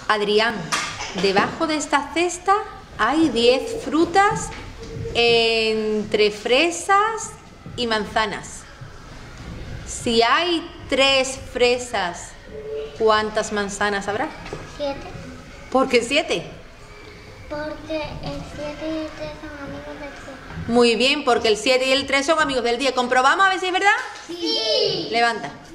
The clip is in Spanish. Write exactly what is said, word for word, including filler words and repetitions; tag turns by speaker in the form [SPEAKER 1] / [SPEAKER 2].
[SPEAKER 1] Adrián, debajo de esta cesta hay diez frutas entre fresas y manzanas. Si hay tres fresas, ¿cuántas manzanas habrá?
[SPEAKER 2] Siete.
[SPEAKER 1] ¿Por qué siete?
[SPEAKER 2] Porque el siete y el tres son amigos del diez.
[SPEAKER 1] Muy bien, porque el siete y el tres son amigos del diez. ¿Comprobamos a ver si es verdad?
[SPEAKER 2] Sí.
[SPEAKER 1] Levanta.